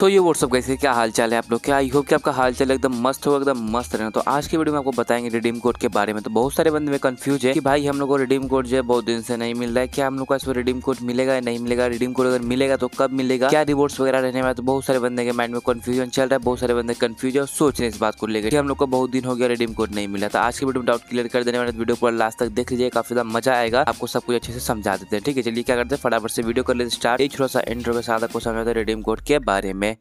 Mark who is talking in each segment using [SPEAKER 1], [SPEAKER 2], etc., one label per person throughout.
[SPEAKER 1] तो ये व्हाट्सअप कैसे क्या हाल चाल है आप लोग क्या आई होप कि आपका हाल चाल एकदम मस्त हो एकदम मस्त रहना। तो आज की वीडियो में आपको बताएंगे रिडीम कोड के बारे में। तो बहुत सारे बंदे में कंफ्यूज है कि भाई हम लोग को रिडीम कोड जो है बहुत दिन से नहीं मिल रहा है, क्या हम लोग को इसमें रिडीम कोड मिलेगा या नहीं मिलेगा, रिडीम कोड अगर मिलेगा तो कब मिलेगा, क्या रिवॉर्ड्स वगैरह रहने वाला। तो बहुत सारे बंदे के माइंड में कंफ्यूजन चल रहा है, बहुत सारे बंदे कंफ्यूज है और सोच रहे हैं इस बात को लेकर कि हम लोग को बहुत दिन हो गया रिडीम कोड नहीं मिला। तो आज की वीडियो में डाउट क्लियर कर देने वाले वीडियो को लास्ट तक देख लीजिए, काफी ज्यादा मजा आएगा, आपको सब कुछ अच्छे से समझा देते हैं। ठीक है, चलिए क्या करते हैं फटाफट से वीडियो कर लेते स्टार्ट। एक छोटा सा इंट्रो के साथ आपको समझाते हैं रिडीम कोड के बारे में।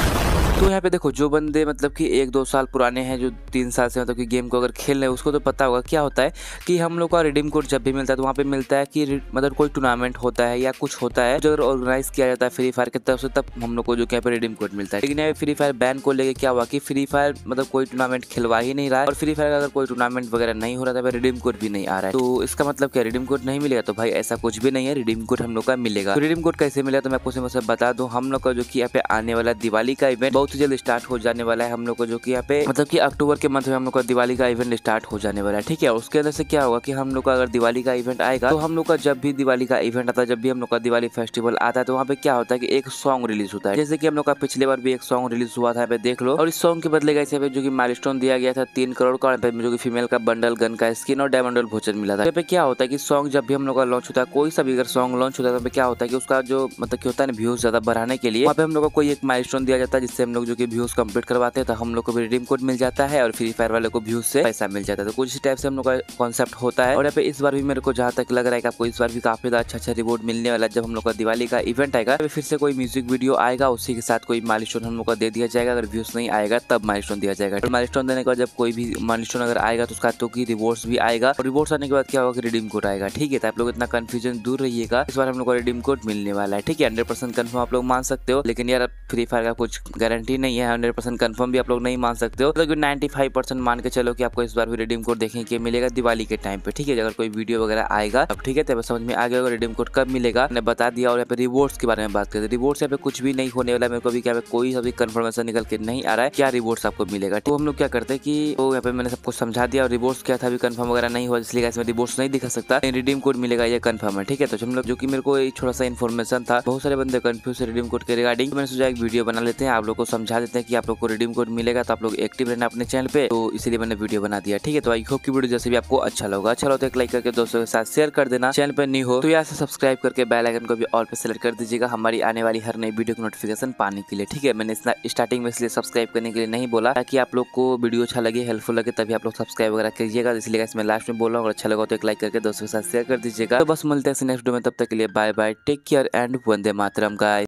[SPEAKER 1] तो यहाँ पे देखो जो बंदे मतलब कि 1-2 साल पुराने हैं, जो 3 साल से मतलब कि गेम को अगर खेल रहे हैं, उसको तो पता होगा क्या होता है कि हम लोग का रिडीम कोड जब भी मिलता है तो वहाँ पे मिलता है कि मतलब कोई टूर्नामेंट होता है या कुछ होता है जो ऑर्गेनाइज किया जाता है फ्री फायर की तरफ से, तब हम लोग को जो यहाँ पे रिडीम कोड मिलता है। लेकिन यहाँ फ्री फायर बैन को लेकर क्या हुआ कि फ्री फायर मतलब कोई टूर्नामेंट खिलवा ही नहीं रहा है और फ्री फायर का अगर कोई टूर्नामेंट वगैरह नहीं हो रहा था रिडीम कोड भी नहीं आ रहा है। तो इसका मतलब क्या रिडीम कोड नहीं मिलेगा? तो भाई ऐसा कुछ भी नहीं है, रिडीम कोड हम लोग का मिलेगा। तो रिडीम कोड कैसे मिलेगा तो मैं आपको सिंपल से बता दूं, हम लोग का जो कि यहाँ पे आने वाला दिवाली का इवेंट बहुत ही जल्द स्टार्ट हो जाने वाला है। हम लोग को जो कि यहाँ पे मतलब कि अक्टूबर के मंथ में हम लोग का दिवाली का इवेंट स्टार्ट हो जाने वाला है। ठीक है, उसके अंदर से क्या होगा कि हम लोग का अगर दिवाली का इवेंट आएगा तो हम लोग का जब भी दिवाली का इवेंट आता है, जब भी हम लोग का दिवाली फेस्टिवल आता है तो वहाँ पे क्या होता है कि एक सॉन्ग रिलीज होता है। जैसे कि हम लोग का पिछले बार भी एक सॉन्ग रिलीज हुआ था, यहाँ पे देख लो। और इस सॉन्ग के बदले यहाँ पे जो कि माइलस्टोन दिया गया था 3 करोड़ का, जो कि फीमेल का बंडल, गन का स्किन और डायमंड भोजन मिला था। यहाँ पे क्या होता है कि सॉन्ग जब भी हम लोग का लॉन्च होता है, कोई सा भी अगर सॉन्ग लॉन्च होता है तो क्या होता है कि उसका जो मतलब कि होता है ना व्यूज ज्यादा बढ़ाने के लिए वहाँ पे हम लोग को कोई एक माइलस्टोन दिया जाता है, जिससे हम लोग जो कि व्यूज कंप्लीट करवाते हैं तो हम लोग को भी रिडीम कोड मिल जाता है और फ्री फायर वाले को व्यूज से पैसा मिल जाता है। तो कुछ इसी टाइप से हम लोग का कॉन्सेप्ट होता है। और यहाँ पे इस बार भी मेरे को जहाँ तक लग रहा है कि आपको इस बार भी काफी अच्छा रिवॉर्ड मिलने वाला है। जब हम लोग का दिवाली का इवेंट आएगा फिर से कोई म्यूजिक वीडियो आएगा, उसी के साथ कोई माइलस्टोन हम लोग का दे दिया जाएगा। अगर व्यूज नहीं आएगा तब माइलस्टोन दिया जाएगा। और माइलस्टोन देने के बाद जब कोई भी माइलस्टोन अगर आएगा तो उसका तो की रिवॉर्ड्स भी आएगा और रिवॉर्ड्स आने के बाद क्या होगा कि रिडीम कोड आएगा। ठीक है, तो आप लोग इतना कंफ्यूजन दूर रहिएगा, इस बार हम लोग को रिडीम कोड मिलने वाला है। ठीक है, 100% कंफर्म आप लोग मान सकते हो, लेकिन यार फ्री फायर का कुछ गारंटी नहीं है। 100% कंफर्म भी आप लोग नहीं मान सकते हो, तो 95% मान के चलो कि आपको इस बार भी रिडीम कोड देखने के मिलेगा दिवाली के टाइम पे। ठीक है, अगर कोई वीडियो वगैरह आएगा अब ठीक है, तो समझ में आ गया होगा रिडीम कोड कब मिलेगा, मैंने बता दिया। और यहाँ पे रिवॉर्ड्स के बारे में बात करते हैं, रिवॉर्ड्स यहाँ पे कुछ भी नहीं होने वाला, मेरे को भी क्या कोई अभी कंफर्मेशन निकल के नहीं आ रहा है क्या रिवॉर्ड्स आपको मिलेगा। तो हम लोग क्या करते हैं कि तो यहाँ पे मैंने सबको समझा दिया और रिवॉर्ड्स क्या था अभी कंफर्म वगैरह नहीं हुआ, इसलिए इसमें रिवॉर्ड्स नहीं दिखा सकता, रिडीम कोड मिलेगा ये कंफर्म है। ठीक है, तो हम लोग जो कि मेरे को छोटा सा इन्फॉर्मेशन था, बहुत सारे बंदे कंफ्यूज है रिडीम कोड के रिगार्डिंग, मैंने सोचा एक वीडियो बना लेते हैं, आप लोग को समझा देते हैं कि आप लोग को रिडीम कोड मिलेगा तो आप लोग एक्टिव रहना अपने चैनल पे, तो इसलिए मैंने वीडियो बना दिया। ठीक है, तो आई होप की वीडियो जैसे भी आपको अच्छा लगा, अच्छा लगा तो एक लाइक करके दोस्तों के साथ शेयर कर देना, चैनल पर न्यू हो तो यहाँ से सब्सक्राइब करके बेल आइकन को भी ऑल पे सेलेक्ट कर दीजिएगा हमारी आने वाली हर नई वीडियो की नोटिफिकेशन पाने के लिए। ठीक है, मैंने स्टार्टिंग में इसलिए सब्सक्राइब करने के लिए नहीं बोला ताकि आप लोग को वीडियो अच्छा लगे, हेल्पफुल लगे, तभी आप लोग सब्सक्राइब वगैरह कीजिएगा, इसलिए इसमें लास्ट में बोल रहा हूँ। अगर अच्छा लगा तो एक लाइक करके दोस्तों के साथ शेयर कर दीजिएगा। तो बस मिलते हैं नेक्स्ट वीडियो में, तब तक के लिए bye bye, take care and Vande Mataram guys.